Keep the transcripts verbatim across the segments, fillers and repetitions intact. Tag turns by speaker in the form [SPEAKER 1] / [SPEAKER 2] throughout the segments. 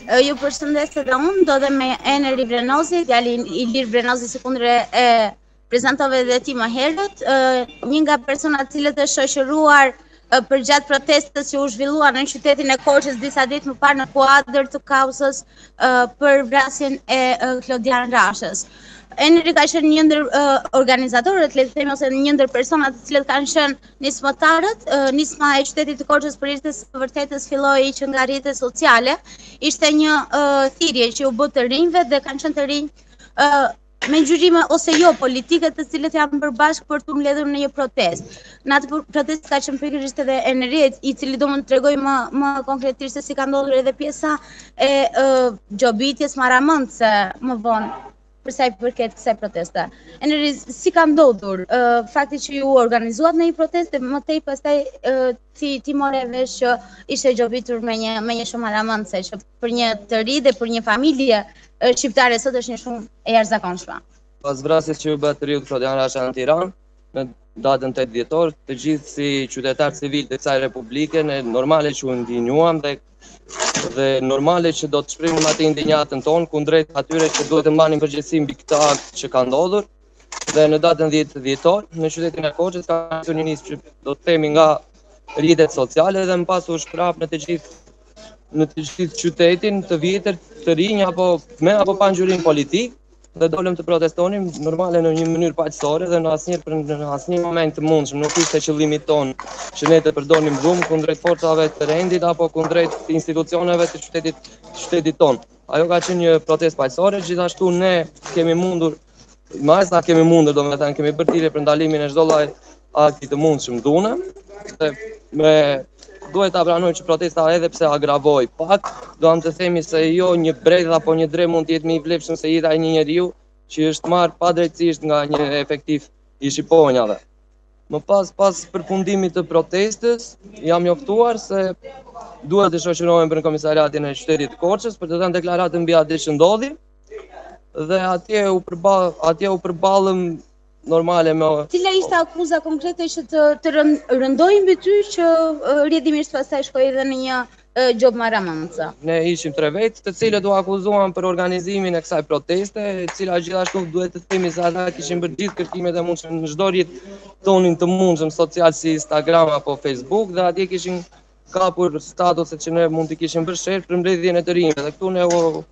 [SPEAKER 1] Ju përshëndes edhe unë, do dhe me Eneri Vrenozi, djali Ilir Vrenozi, si kundre e prezentove dhe ti më herët, një nga personat cilët e shoqëruar për gjatë protestës që u zhvilluar në qytetin e Korçës disa ditë më parë në kuadër të kauzës për vrasjen e Klodian Rashës. Eneri ka qenë një ndër uh, organizatorët, le të themi, ose një ndër personat të cilët kanë qenë nismëtarët. Uh, nisma e qytetit të Korçës për rritjes së vërtetës filloi që nga rrjetet sociale. Ishte një uh, thirrje që u bë të rinjve dhe kanë qenë të rinj uh, me ngjyrime ose jo politike, të cilët janë bërë bashkë për të mbledhur në një protestë. Në atë protestë ka qenë pikërisht edhe Eneri, i cili do më tregoj më më konkretisht se si ka ndodhur edhe pjesa e uh, gjobitjes maramëndse më vonë për sa i përket kësaj proteste. Eneri, si ka ndodhur uh, fakti që ju organizuat në një protestë, më tej pastaj uh, ti ti more vesh që ishte gjobitur me një me një shumë maramëndse, që për një të ri dhe për një familje uh, shqiptare sot është një shumë e jashtëzakonshme.
[SPEAKER 2] Pas vrasjes që u bë të riut Klodian Rasha në Tiranë, në datën tetë dhjetor, të gjithë si qytetarë civil të kësaj republike, ne normale që u ndinjuam dhe dhe normale që do të shprehim atë indinjatën tonë kundrejt atyre që duhet të marrin përgjegjësi mbi këtë akt që ka ndodhur. Dhe në datën dhjetë dhjetor në qytetin e Korçës ka qenë një nismë që do të themi nga rrjetet sociale dhe më pas u shprap në të gjithë në të gjithë qytetin të vjetër, të rinj apo me apo pa ngjyrim politik, dhe dolëm të protestonim normale në një mënyrë paqësore dhe në asnjë për në asnjë moment të mundshëm nuk ishte qëllimi tonë që ne të përdornim dhumë kundrejt forcave të rendit apo kundrejt institucioneve të qytetit të qytetit tonë. Ajo ka qenë një protestë paqësore, gjithashtu ne kemi mundur, më sa kemi mundur, domethënë kemi bërë thirrje për ndalimin e çdo lloj akti të mundshëm dhune, dhe me duhet ta pranoj që protesta edhe pse agravoi pak, do të themi se jo një bredh apo një dre mund të jetë më i vlefshëm se jeta e një njeriu që është marrë padrejtisht nga një efektiv i shqiponjave. Më pas pas përfundimit të protestës, jam njoftuar se duhet të shoqërohem për në komisariatin e qytetit të Korçës për të dhënë deklaratë mbi atë që ndodhi, dhe atje u përball atje u përballëm normale me...
[SPEAKER 1] Cila ishte akuza konkrete që të, të rëndoi mbi ty që uh, rrjedhimisht pastaj shkoi edhe në një uh, gjob maramëndse?
[SPEAKER 2] Ne ishim tre vetë, të cilët u akuzuan për organizimin e kësaj proteste, e cila gjithashtu duhet të themi se ata kishin bërë gjithë kërkimet e mundshme në çdo rrjet tonin të mundshëm social si Instagram apo Facebook, dhe atje kishin kapur statuset që ne mund të kishim bërë share për mbledhjen e të rinjve. Dhe këtu ne u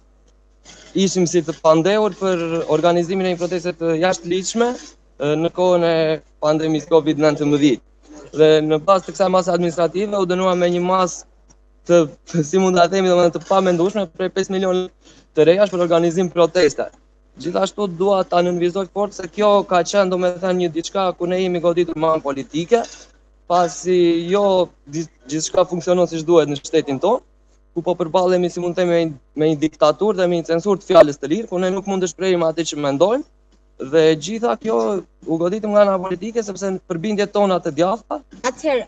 [SPEAKER 2] ishim si të pandehur për organizimin e një proteste të jashtëligjshme në kohën e pandemisë Covid nëntëmbëdhjetë. Dhe në bazë të kësaj mase administrative u dënuam me një masë të, si mund ta themi, domethënë të pamendueshme për pesë milionë të rejash për organizim proteste. Gjithashtu dua ta nënvizoj fort se kjo ka qenë domethënë një diçka ku ne jemi goditur me anë politike, pasi jo gjithçka funksionon siç duhet në shtetin tonë, ku po përballemi, si mund të themi, me një diktaturë dhe me një censurë të fjalës të lirë, ku ne nuk mund të shprehim atë që mendojmë. Dhe gjitha kjo u goditëm nga ana politike sepse përbindjet tona të djathta.
[SPEAKER 1] Atëherë,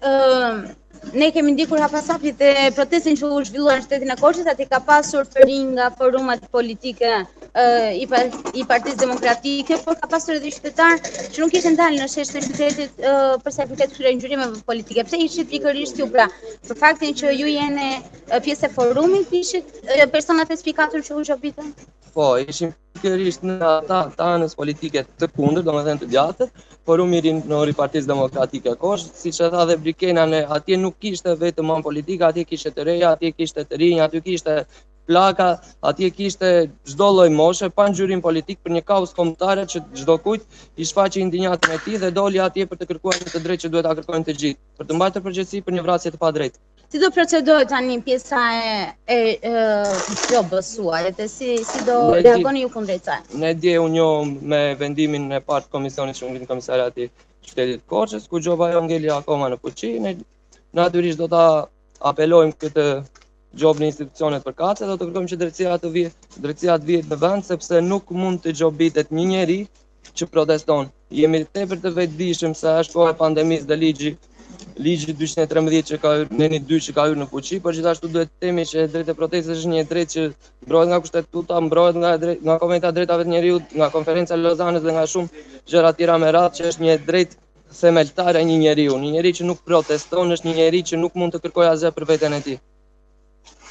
[SPEAKER 1] ë ne kemi ndikur hapasapit e protestën që u zhvilluar në qytetin e Korçës, aty ka pasur të rinj nga forumat politike ë i, i Partisë Demokratike, por ka pasur edhe qytetarë që nuk ishin dalë në shesh të qytetit ë për sa i përket këtyre ngjyrimeve politike. Pse ishit pikërisht ju pra? Për faktin që ju jeni pjesë e forumit, ishit personat e spikatur që u zgjobitën?
[SPEAKER 2] Po, ishim pikërisht në ata të anës politike të kundër, domethënë të djatët, forumi rinori Partisë Demokratike Korçë, siç e tha dhe Brikena, ne atje nuk kishte vetëm anë politike, atje kishte të reja, atje kishte të rinj, atje kishte plaka, atje kishte çdo lloj moshe, pa ngjyrim politik, për një kauzë kombëtare që çdo kujt i shfaqi indinjatën e tij dhe doli atje për të kërkuar një të drejtë që duhet ta kërkojnë të gjithë, për të mbajtur përgjegjësi për një vrasje të padrejtë.
[SPEAKER 1] Si do procedohet tani pjesa e e, e gjobës suaj, dhe si si do reagoni ju kundrejt saj?
[SPEAKER 2] Ne dje u njohëm me vendimin e parë të komisionit që ngrit komisariati i qytetit të Korçës, ku gjoba jo ngeli akoma në fuqi. Ne natyrisht do ta apelojmë këtë gjobë në institucionet përkatëse, do të kërkojmë që drejtësia të vijë, drejtësia të vijë në vend, sepse nuk mund të gjobitet një njeri që proteston. Jemi tepër të vetëdijshëm se është koha e pandemisë dhe ligji ligji dyqind e trembëdhjetë që ka neni dy që ka hyrë në fuqi, por gjithashtu duhet të themi që drejtë e protestës është një drejtë që mbrohet nga kushtetuta, mbrohet nga drejt, nga Konventa e Drejtave të Njerëzit, nga Konferenca e Lozanës dhe nga shumë gjëra tjera me radhë, që është një drejtë themeltare e një njeriu. Një njeri që nuk proteston është një njeri që nuk mund të kërkojë asgjë për veten e tij.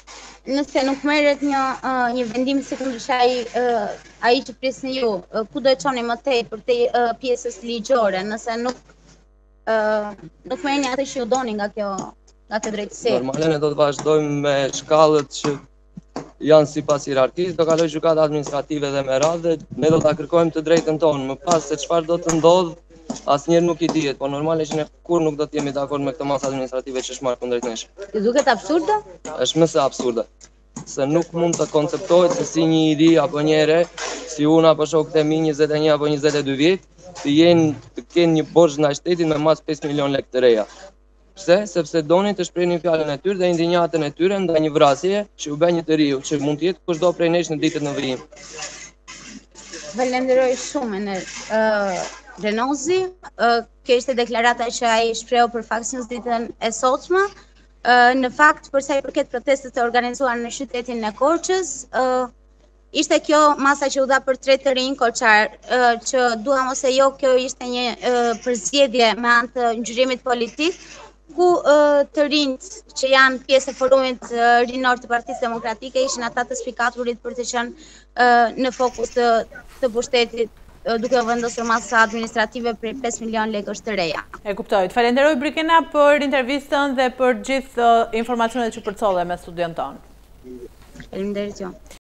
[SPEAKER 1] nëse nuk merret një uh, një vendim sikur që ai uh, ai që prisni ju, uh, ku do e çoni më tej për te uh, pjesës ligjore, nëse nuk uh, nuk merrni atë që ju doni nga kjo nga kjo drejtësi.
[SPEAKER 2] Normale ne do të vazhdojmë me shkallët që janë sipas hierarkisë, do kaloj gjykata administrative dhe me radhë, ne do ta kërkojmë të drejtën tonë. Më pas se çfarë do të ndodh, asnjëherë nuk i dihet, po normale që ne kur nuk do të jemi dakord me këtë masë administrative që është marrë kundrejt nesh.
[SPEAKER 1] Ju duket absurde?
[SPEAKER 2] Është më se absurde. Se nuk mund të konceptohet se si një i ri apo një ere, si unë apo shokët e mi njëzet e një apo njëzet e dy vjet, të jenë të kenë një borxh ndaj shtetit me mas pesë milion lekë të reja. Pse? Sepse donin të shprehin fjalën e tyre dhe indinjatën e tyre ndaj një vrasjeje që u bë një të riu, që mund të jetë kushdo prej nesh në ditët në vijim.
[SPEAKER 1] Falenderoj shumë në uh, Renozi. Uh, kjo ishte deklarata që ai shprehu për Fox News ditën e sotshme. Uh, në fakt, për sa i përket protestës të organizuar në qytetin e Korçës, uh, ishte kjo masa që u dha për tre të rinj koçar, uh, që duam ose jo, kjo ishte një uh, përzgjedhje me anë të ngjyrimit politik, ku uh, të rinjt që janë pjesë e forumit uh, rinor të Partisë Demokratike ishin ata të spikaturit për të qenë uh, në fokus të, të pushtetit, uh, duke u vendosur masa administrative për pesë milion lekësh të reja.
[SPEAKER 3] E kuptoj. Falenderoj Brikena për intervistën dhe për gjithë uh, informacionet që përcolle me studion tonë.
[SPEAKER 1] Faleminderit ju.